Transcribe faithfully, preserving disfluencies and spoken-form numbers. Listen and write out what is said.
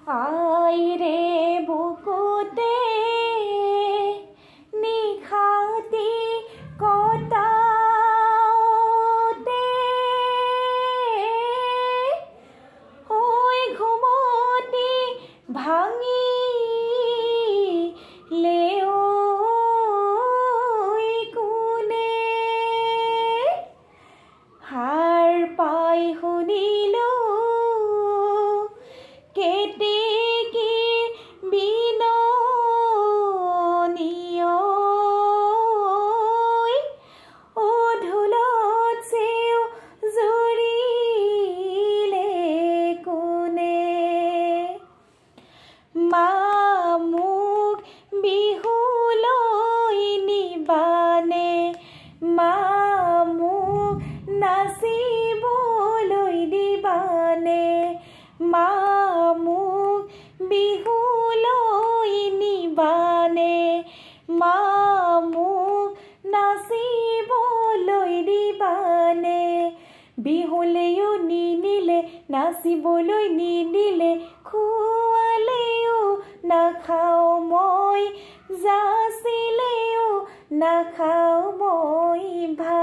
আইৰে বুকুতে নিশাতি কটাওতে হৈ ঘুমতি ভাঙি লেও কোনে হাৰ পাই শুনিলো কেতেকী বিননিয় ও ঢোলত চেও জুৰিলে কোনে মা মোক বিহুলৈ নিবানে মা মোক নাচিবলৈ দিবানে মা মোক বিহুলৈ নিবানে মা মোক নাচিবলৈ দিবানে বিহুলৈও নিনিলে নাচিবলৈ নিদিলে খুৱালেও নাখাওঁ মই যাচিলেও নাখাওঁ মই ভাত